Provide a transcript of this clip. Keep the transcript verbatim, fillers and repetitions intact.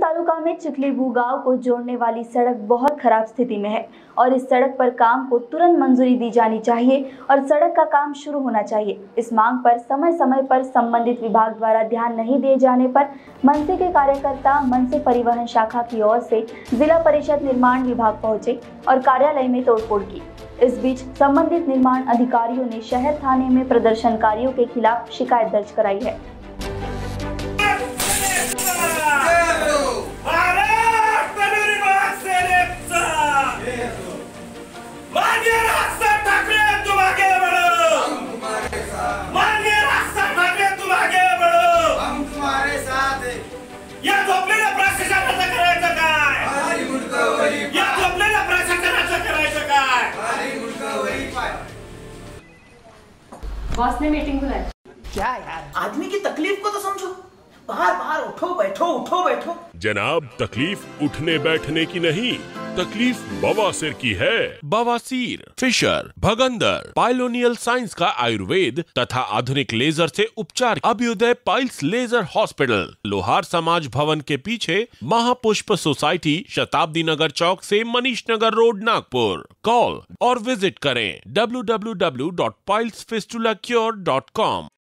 तालुका में चिखलीबू गांव को जोड़ने वाली सड़क बहुत खराब स्थिति में है और इस सड़क पर काम को तुरंत मंजूरी दी जानी चाहिए और सड़क का काम शुरू होना चाहिए। इस मांग पर समय समय पर संबंधित विभाग द्वारा ध्यान नहीं दिए जाने पर मनसे के कार्यकर्ता मनसे परिवहन शाखा की ओर से जिला परिषद निर्माण विभाग पहुंचे और कार्यालय में तोड़फोड़ की। इस बीच संबंधित निर्माण अधिकारियों ने शहर थाने में प्रदर्शनकारियों के खिलाफ शिकायत दर्ज कराई है। बॉस ने मीटिंग बुलाई। क्या यार, आदमी की तकलीफ को तो समझो। बाहर बाहर उठो बैठो उठो बैठो। जनाब, तकलीफ उठने बैठने की नहीं, तकलीफ बवासीर की है। बवासीर, फिशर, भगंदर, पाइलोनियल साइंस का आयुर्वेद तथा आधुनिक लेजर से उपचार। अभ्युदय पाइल्स लेजर हॉस्पिटल, लोहार समाज भवन के पीछे, महापुष्प सोसाइटी, शताब्दी नगर चौक से मनीष नगर रोड, नागपुर। कॉल और विजिट करें W W W dot piles fistula cure dot com.